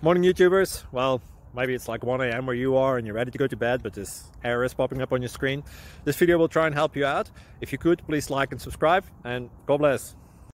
Morning YouTubers. Well, maybe it's like 1 a.m. where you are and you're ready to go to bed, but this error is popping up on your screen. This video will try and help you out. If you could, please like and subscribe, and God bless.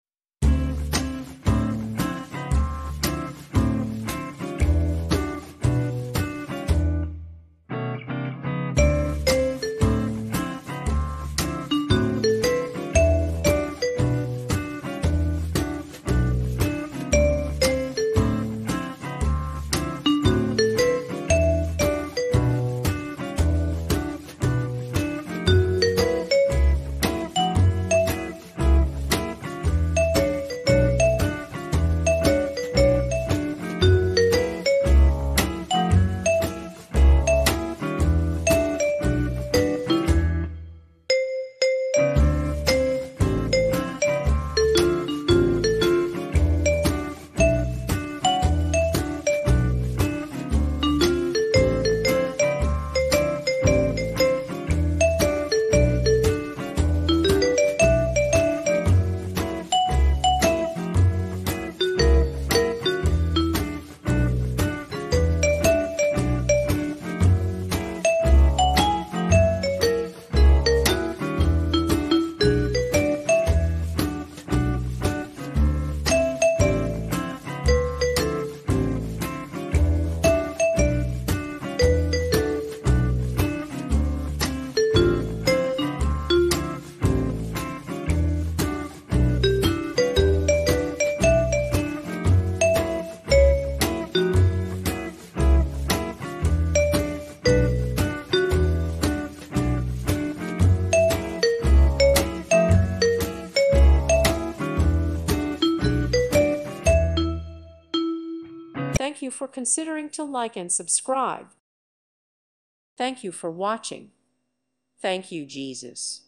Thank you for considering to like and subscribe. Thank you for watching. Thank you, Jesus.